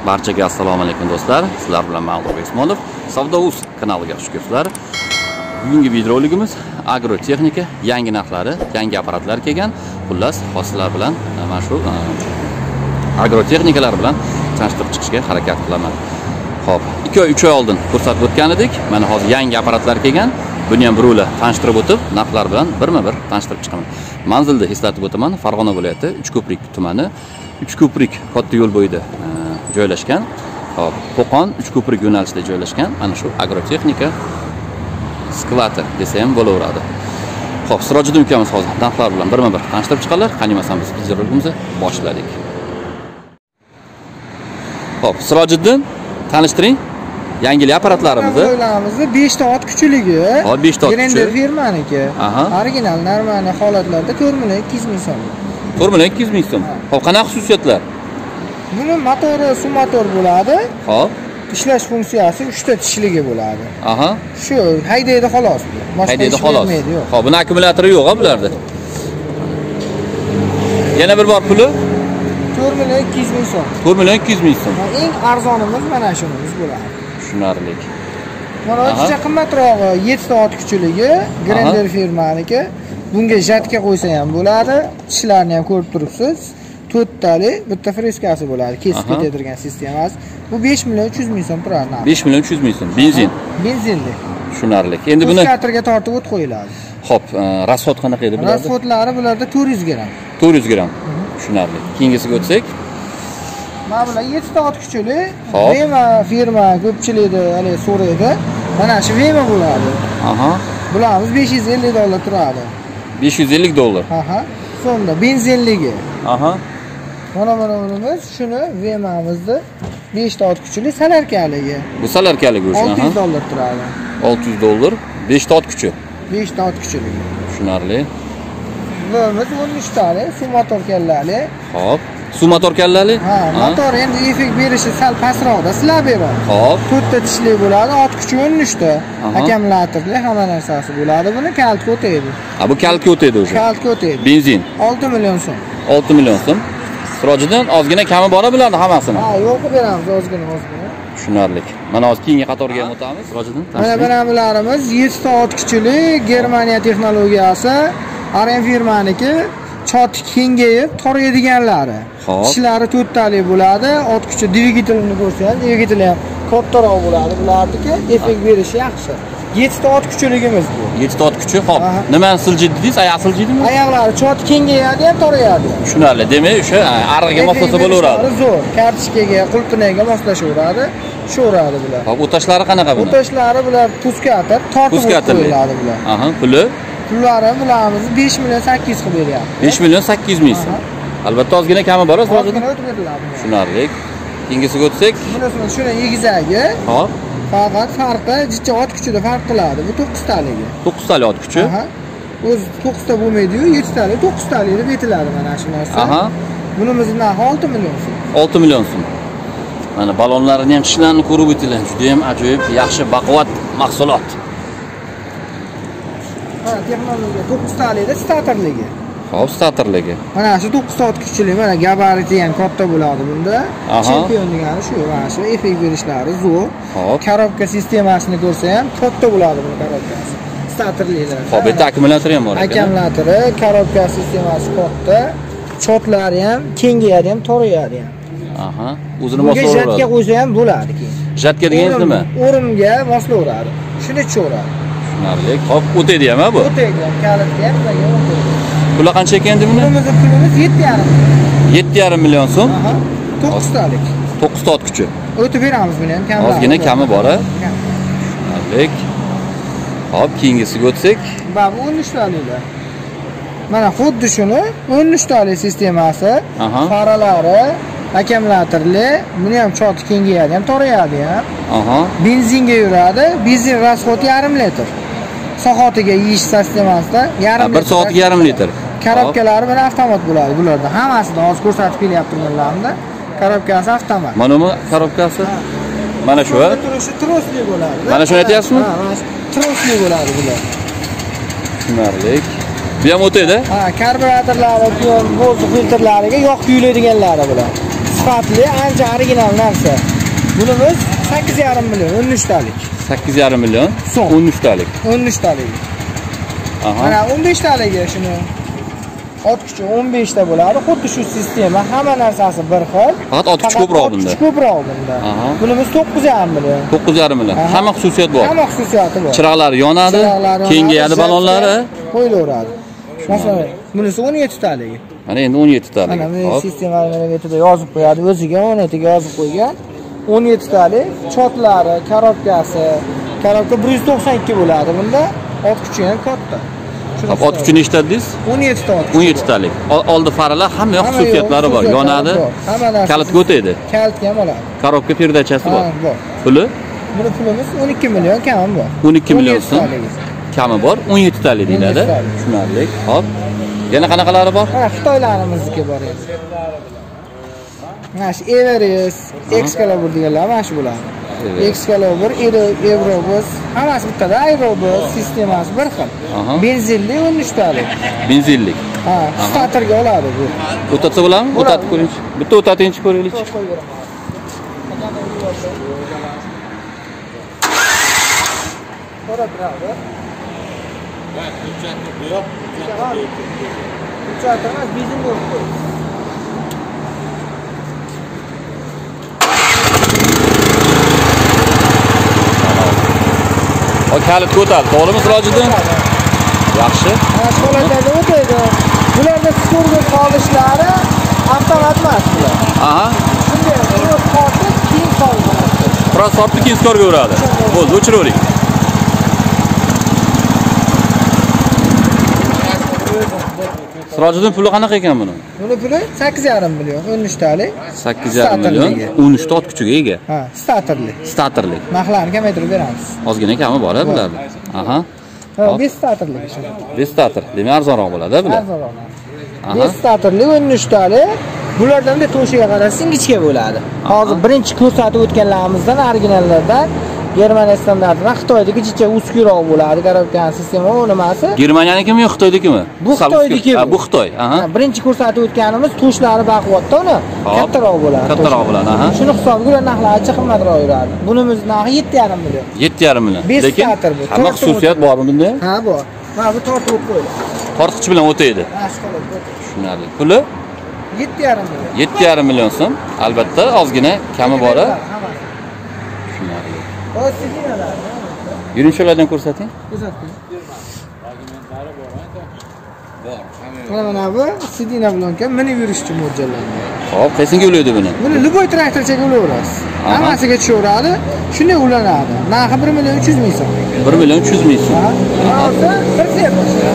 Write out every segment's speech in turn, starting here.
Barchaga assalomu alaykum do'stlar. Sizlar bilan men Ulug'bek Usmonov. Savdo.uz kanaliga xush kelibsizlar. Bugungi videoroligimiz agrotexnika yangi narxlari, yangi apparatlar kelgan. Xullas, sizlar bilan mana shu agrotexnikalar bilan tanishtirib chiqishga harakat qilaman. Xo'p, 2 oy 3 oy oldin ko'rsatib o'tgan edik. Mana hozir yangi apparatlar kelgan. Buni ham birovlar tanishtirib o'tib, narxlar bilan birma-bir tanishtirib chiqaman. Manzilni eslatib o'taman. Farg'ona viloyati Uchko'prik tumani, Uchko'prik katta yo'l bo'yida joylashgan. Hop, Qo'qon Uchko'prik yo'nalishida joylashgan ana shu agrotexnika skladi desa ham bo'laveradi. Xo'p, Sirojiddin ukamiz hozir narxlar bilan birma-bir tanishtirib chiqarlar. Qanimasam biz videoroligimizni boshladik. Xo'p, Sirojiddin, tanishtiring. Yangi apparatlarimizni. Apparatlarimizni 5 ta ot kuchligi. Hop, 5 ta ot kuchli. Grender firmaniki. Original, normal holatlarda 4.200 ming so'm. 4.200 ming so'm. Xo'p, qanaqa xususiyatlar? Buni motori suv motor bo'ladi. Hop. Ishlash funksiyasi 3 ta tishligi bo'ladi. Shu haydaydi xolos. Haydaydi xolos. Xo'p, buni akkumulyatori yo'q-a bularda. Yana bir bor puli 4.200 ming so'm. 4.200 ming so'm. Eng arzonimiz mana shunimiz bo'ladi. Tushunarli. Mana o'zicha qimmatrog'i 7 ta ot kuchligi, Grender firmaniki. Bunga jatka qo'ysa ham bo'ladi. Tishlarni ham ko'rib turibsiz. 4 tali bitta freskasi bo'ladi, kesib ketadigan sistemasi. Bu 5.300 ming so'm turadi. 5.300 ming so'm. Benzin. Benzinli. Tushunarli. Endi buni katerga tortib o't qo'yiladi. Xo'p, rasxod qanaqa edi bularda? Rasxodlari bularda 400 gram. 400 gram. Tushunarli. Keyingisiga o'tsak, mana bular 7 ta ot kuchli. Vema firma ko'pchilikda hali so'raydi. Mana shu Vema bo'ladi. Bularimiz $550 turadi. $550. So'mda benzinligi. Mana bunimiz shuni Vemamizni 5 ta ot kuchli salarkaligi. Bu salarkaligi o'sha. $600 turadi. $600. 5 ta ot kuchi. 5 ta ot kuchligi. Tushunarli. Bularimiz 13 tali suv motor kallali. Hop. Suv motor kallali? Motor endi effekt berishi sal pastroqda, slabroq. Hop. 4 ta tishli bo'ladi, ot kuchi 13 ta. Akkumulyatorli hamma narsasi bo'ladi. Buni kaltga o'taydi. Bu kaltga o'taydi o'sha. Kaltga o'taydi. Benzin. 6 million so'm. 6 million so'm. Sirojiddin ozgina kami bora bularni hammasini. Yo'q beramiz ozgina. Tushunarli. Mana hozir keyingi qatorga ham o'tamiz. Sirojiddin, mana bularimiz 7 ta ot kuchli, Germaniya texnologiyasi, RM firmaniki. Chot kengayib toraydiganlari. Tishlari 4 tali bo'ladi. Ot kuchi dvigatelini ko'rsangiz, dvigateli ham kattaroq bo'ladi. Bularniki effekt berishi yaxshi. 7 ta ot kuchligimiz bu. 7 ta ot kuchi. Xo'p, nimani siljiydi deysiz? Oyoq siljiydimi? Oyoqlari chot kengayadi ham torayadi. Tushunarli. Demak, o'sha arig'iga moslasa bo'laveradi. Zo'r. Kartochkaga, qultinaga moslashaveradi. Sho'radi bular. Xo'p, o'tashlari qanaqa bular? O'tashlari bular puskator, tortib qo'yiladi bular. Puli? Pullari bularimiz 5.800 qilib beryapti. 5.800 ming so'm. Albatta ozgina kami bor, ozgina o'tib beriladi. Tushunarli. Keyingisiga o'tsak, bunisi shuni egizagi. Hop. Faqat farqi jicha ot kuchida farq qiladi. Bu 9 taligi. 9 tali ot kuchi. O'zi 9 ta bo'lmaydi-yu, 7 tali, 9 tali deb aytiladi mana shu narsa. Bunimizning narxi 6 million so'm. 6 million so'm. Mana balonlarini ham tishlarini ko'rib o'tinglar. Juda ham ajoyib, yaxshi, baquvvat mahsulot. Texnologiya 9 talida statorligi. Hop, statorligi. Mana shu 9 ta ot kuchli, mana gabariti ham katta bo'ladi bunda. Chempion degani shu, mana shu effekt berishlari zo'r. Korobka sistemasini ko'rsa ham katta bo'ladi bu korobkasi. Statorlilar. Hop, bitta akkumulyatori ham bor ekan. Akkumulyatori, korobka sistemasi katta. Chotlari ham kengayadi ham, torayadi ham. O'zini moslaveradi. Jatka qo'ysa ham bo'ladi keyin. Jatka deganingiz nima? O'rimga moslaveradi. Shuni cho'radi. Tushunarli. Hop, o'taydi ham bu? O'taydi ham, kalitga ham o'taydi. Puli qancha ekan endi buni? Bunimizning pulimiz 7.5. 7.5 million so'm. 9 talik. 9 ta ot kuchi. O'tib beramiz buni ham, kamroq. Ozgina kami bor-a? Tushunarli. Hop, keyingisiga o'tsak, bu 13 talilar. Mana xuddi shuni 13 tali sistemasi, faralari, akkumulyatorli, buni ham choti kengayadi ham, torayadi ham. Benzinga yuradi, benzin rasxodi 1,5 litr. Soatiga yeyish sistemasida 1,5 litr. 1 soatga 1,5 litr. Korobkalari bilan avtomat bo'ladi bularda. Hammasida hozir ko'rsatib kelyapti bunlarni. Korobkasi avtomat. Mana bu korobkasi. Mana shu. Turishi trosli bo'ladi. Mana shuni aytyapsizmi? Trosli bo'ladi bular. Tushunarli. Bu ham o'taydi? Karburatorlari, bo'z filtrlariga yoq quyiladiganlari bular. sifatli, ancha original narsa. Bunimiz 8,5 million 13 talik. 8,5 million so'm. 13 talik. 13 talik. Mana 15 taliga shuni ot kuchi 15 ta bo'ladi. Xuddi shu sistema, hamma narsasi bir xil. Faqat ot kuchi ko'proq bunda. Ot kuchi ko'proq bunda. Bunimiz 9,5 million. 9,5 million. Hamma xususiyat bor. Hamma xususiyati bor. Chiroqlari yonadi, kengayadi balonlari. Qo'yilaveradi. Masalan, bunisi 17 taligi. Mana endi 17 talik. Mana bu sistema elementida yozib qo'yadi, o'ziga 17 ga yozib qo'ygan. 17 talik, chotlari, korobkasi. Korobka 192 bo'ladi bunda. Ot kuchi ham katta. Ot kuchi nechta dedingiz? 17 ta ot. 17 talik. Oldi faralar hamma yoq xususiyatlari bor. Yonadi. Kalitga o'taydi. Kalitga ham oladi. Korobka perdachasi bor. Bor. Puli? Buni pulimiz 12 million kami bor. 12 million so'm. Kami bor, 17 talik deyiladi. Tushunarli. Hop. Yana qanaqalari bor? Ha, Xitoylarimizniki bor endi. Mana shu Everest, Excalibur deganlar mana shu bo'ladi. Excalibur, Eurobus, hammasi bittada, Aerobus sistemasi bir xil. Benzinli 13 talik. Benzinlik. Ha, starterga oladi bu. O'tatsa bo'ladimi? O'tatib ko'ringchi. Bitta o'tatingchi ko'raylik. O kalit ko'tar, to'g'rimi Sirojiddin? Yaxshi. Mana shu holatlarda o'taydi. Bularda skorga solishlari avtomat emas bular. Aha. Shunday biroz tortib, keyin soladi. Biroz tortib, keyin skorga uradi. Bo'ldi, o'chiravering. Sirojiddin puli qanaqa ekan buni? Buni puli 8,5 million 13 talik. 8,5 million 13 ta ot kuchiga ega. Ha, starterli. Starterli. Narxlarni kamaytirib beramiz. Ozgina kami bor bularda. Aha. Ha, 5 starterli shu. 5 starter. Demak arzonroq bo'ladi bular. Arzonroq. 5 starterli 13 talik. Bulardan da to'shiga qarasa ingichka bo'ladi. Hozir birinchi ko'rsatib o'tganlarimizdan originallardan Germaniya standartidan Xitoydagi jicha uskuyroq bo'ladi. Korobkan sistema u nimasi? Germaniyanikimi yo Xitoynikimi? Bu Xitoyniki. Ha, bu Xitoy. Aha. Birinchi ko'rsatib o'tganimiz to'shlari baquvvatda uni kattaroq bo'ladi. Kattaroq bo'ladi, aha. Shuni hisobiga ular narxlari ancha qimmatroq yuradi. Bunimiz narxi 7,5 million. 7,5 million. Lekin hamma xususiyat bor bunda. Ha, bor. Mana bu tortib qo'yiladi. Tortqich bilan o'taydi. Ha, shunday. Tushunarli. Puli 7,5 million. 7,5 million so'm. Albatta ozgina kami bor. Tushunarli. Yurincholardan ko'rsating. Ko'rsating. Mana bu sidina bilan ham minib yurish uchun mo'ljallangan. Xo'p, qaysinga ulaydi buni? Buni любой traktorchaga ulayverasiz. Hammasiga tushaveradi, shunday ulanadi. Narxi 1 million 300 ming so'm. 1 million 300 ming so'm. Hozir bir sep.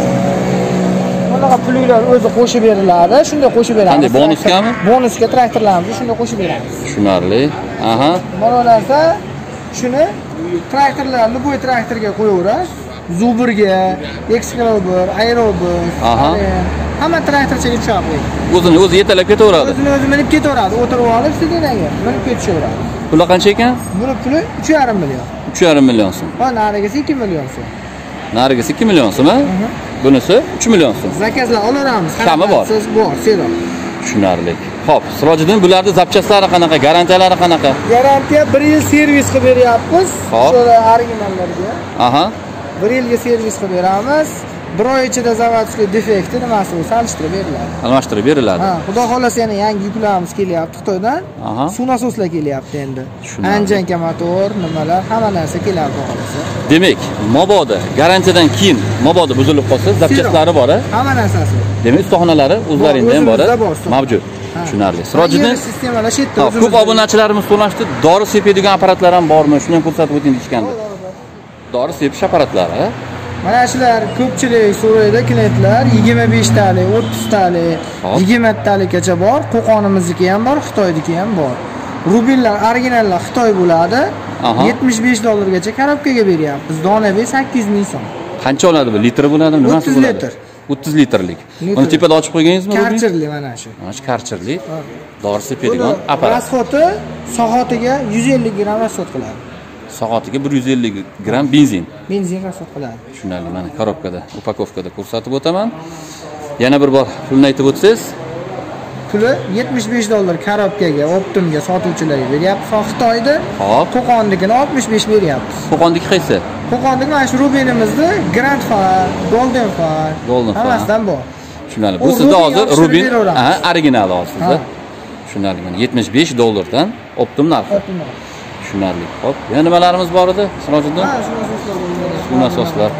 Bunaqa pullar o'zi qo'shib beriladi, shunday qo'shib beramiz. Qanday bonuskami? Bonuska traktorlarimizni shunday qo'shib beramiz. Tushunarli. Aha. Mana narsa shuni traktorlar любой traktorga qo'yaverasiz. Zuburga, Excalibur, Aerobus, hamma traktorchaga tushab qo'ying. O'zi yetalab ketaveradi. O'zi minib ketaveradi, o'tirib olib sidinaga minib ketishaveradi. Puli qancha ekan? Buni puli 3,5 million. 3,5 million so'm. Ha, narigisi 2 million so'm. Narigisi 2 million so'm, bunisi 3 million so'm. Zakazlar olaveramiz. Kami bor. Siz bor, seroq. Tushunarli. Xo'p, Sirojiddin bularda zapchastlari qanaqa, garantiyalari qanaqa? Garantiya 1 yil servis qilib beryapmiz. O'sha originallarga. Aha. 1 yilga servis qilib beramiz. 1 oy ichida zavodskiy defekti nimasi bo'lsa almashtirib beriladi. Almashtirib beriladi. Ha, xudo xolasa yana yangi yuklarimiz kelyapti Xitoydan. Suv nasoslar kelyapti endi. Anjanka motor, nimalar, hamma narsa kelyapti xudo xolasa. Demak, mabodo garantiyadan keyin mabodo buzilib qolsa, zapchaslari bor-a? Hamma narsasi. Demak, ustaxonalari o'zlaringda ham bor-a? Mavjud. Tushunarli. Sirojiddin, sistemalar shetda o'zimiz. ko'p obunachilarimiz so'rashdi, dori sepadigan apparatlar ham bormi? Shuni ham ko'rsatib o'ting deyishgandi. Dori sepish apparatlari. Mana shular ko'pchilik so'raydi klientlar, 25 talik, 30 talik, 20 talikgacha bor. Qo'qonimizniki ham bor, Xitoyniki ham bor. Rubellar originallar Xitoy bo'ladi. 75 dollargacha korobkaga beryapmiz. Donaga 800 ming so'm. Qancha oladi bu? Litr bo'ladimi? Nimasi bo'ladi? 30 litrlik. Uni tepada ochib qo'ygangizmi? Karcherli mana shu. Mana shu karcherli. Dori sepadigan apparat. Rasxoti soatiga 150 gram rasxot qiladi. Soatiga 150 gram benzin. Benzin rasxot qiladi. Tushunarli. Mana korobkada, upakovkada ko'rsatib o'taman. Yana bir bor pulni aytib o'tsangiz. puli $75 korobkaga, Optimga sotuvchilarga beryapmiz. Xitoyda Hop. Qo'qonnikini 65 beryapmiz. Qo'qondagi qaysi? Qo'qondagi mana shu Rubinimizda Grand Fire, Golden Fire, hammasidan bor. Tushunarli. Bu sizda hozir Rubin, original sizda. Tushunarli. Mana $75 dan Optim narxi. Tushunarli. Hop. Yana nimalarimiz bor edi? Sirojiddin? Shu nasoslar.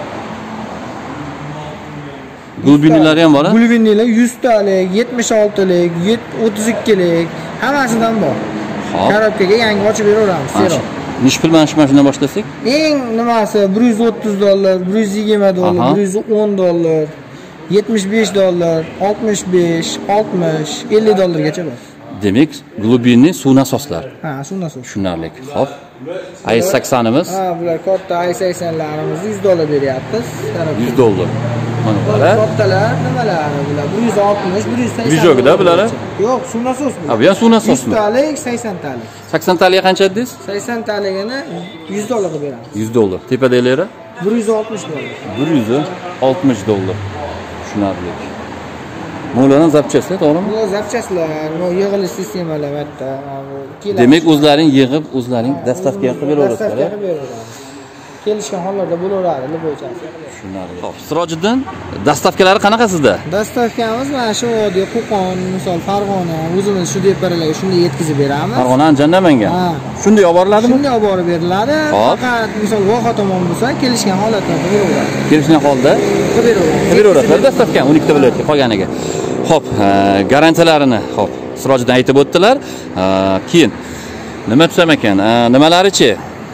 Glubinlar ham bor-a? Glubinlar 100 talik, 76 lik, 32 lik, hammasidan bor. Hop. Korobkaga yangi ochib beraveramiz. Zero. Nech pul mana shu mashinadan boshlasak? Eng nimasi $130, $120, $110, $75, $65, $60, $50 gacha bor. Demak, glubinli suv nasoslar. Ha, suv nasos. Tushunarli. Hop. i80imiz. Ha, bular katta i80larimiz $100 beryapmiz. $100. Mana bular. Kattalar nimalari bular? 160, 180. Bijogida bular? Yo'q, suv nasos bular. Ha, bu ham suv nasosmi? 100 talik, 80 talik. 80 taliga qancha dedingiz? 80 taligini $100 ga beramiz. $100. Tepadagilari? $160. $160. Tushunarli. Mo'laning zapchasi, to'g'rimi? Bu zapchaslar, bu yig'ilish sistemalar bitta. Demak, o'zlaring yig'ib, o'zlaring dastavka qilib beraverasizlar. Kelishgan hollarda bo'laveradi, bo'yichasi. Tushunarli. Xo'p, Sirojiddin, dastavkalari qanaqa sizda? Dastavkamiz mana shu vodiy, Qo'qon, misol Farg'ona, o'zimiz shu deparlarga shunday yetkazib beramiz. Farg'ona, Andijon, Namangan. Shunday olib boriladimi? Shunday olib borib beriladi. Faqat misol Voha tomon bo'lsa, kelishgan holatlarda beraveradi. Kelishgan holda beraveradi. Dastavka 12 ta viloyatga qolganiga. Xo'p, garantiyalarini, xo'p, Sirojiddin aytib o'tdilar. Keyin nima desam ekan? Nimalari-chi?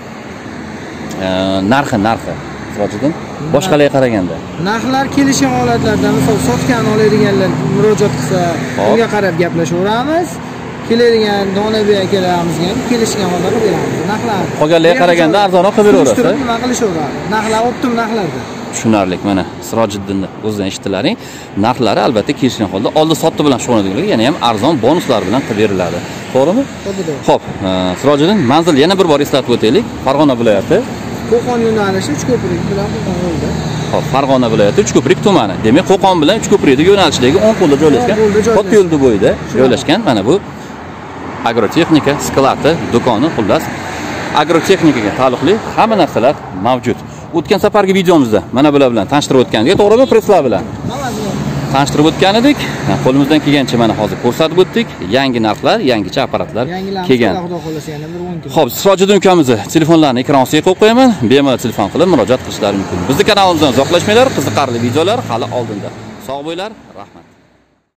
Narxi Sirojiddin boshqalarga qaraganda narxlar kelishgan holatlarda misol sotkani oladiganlar murojaat qilsa unga qarab gaplashaveramiz. Keladigan Donabek akalarimizga ham kelishgan holatda beramiz. Narxlar qolganlarga qaraganda arzonroq qilib beraverasiz. Nima qilishaveradi? Narxlar Optim narxlarda. Tushunarli. Mana Sirojiddinni o'zidan eshitdilaring. Narxlari albatta kelishgan holda oldi sotdi bilan shug'ullanadiganlar, yana ham arzon bonuslar bilan qilib beriladi. To'g'rimi? Xo'p, Sirojiddin, manzil yana bir bor eslatib o'taylik. Farg'ona viloyati Qo'qon yo'nalishi Uchko'prik bilan Qo'qon yo'lda. Xo'p, Farg'ona viloyati Uchko'prik tumani. Demak, Qo'qon bilan Uchko'prikda yo'nalishdagi 10 qo'lda joylashgan. Katta yo'lda bo'yida joylashgan. Mana bu agrotexnika skladi, do'koni, xullas, agrotexnikaga taalluqli hamma narsalar mavjud. O'tgan safargi videomizda mana bular bilan tanishtirib o'tgandik, to'g'rimi, preslar bilan? Tanishtirib o'tgan edik. Qo'limizdan kelgancha mana hozir ko'rsatib o'tdik. Yangi narxlar, yangicha apparatlar kelgan. Xo'p, Sirojiddin ukamizni telefonlarini ekran ostiga qo'yib qo'yaman. Bemalol telefon qilib murojaat qilishlari mumkin. Bizning kanalimizdan uzoqlashmanglar, qiziqarli videolar hali oldinda. Sog' bo'linglar, rahmat.